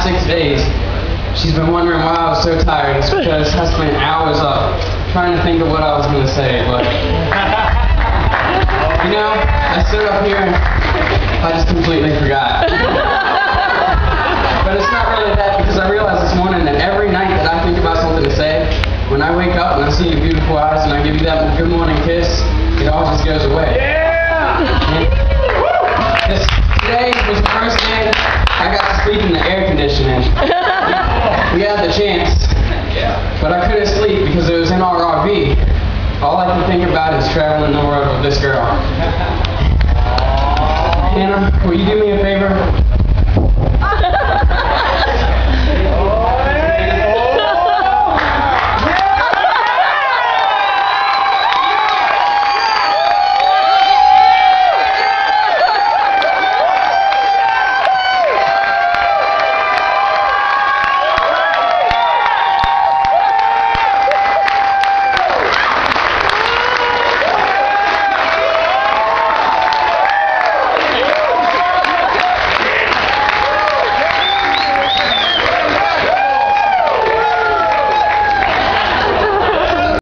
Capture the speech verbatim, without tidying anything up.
last six days, she's been wondering why I was so tired. It's because I spent hours up trying to think of what I was going to say, but, you know, I stood up here and I just completely forgot. But it's not really that, because I realized this morning that every night that I think about something to say, when I wake up and I see your beautiful eyes and I give you that good morning kiss, it all just goes away. Yeah! This, today was the first day I got to sleep in the air conditioning. We had the chance, but I couldn't sleep because it was in our R V. All I can think about is traveling the world with this girl. Hannah, will you do me a favor?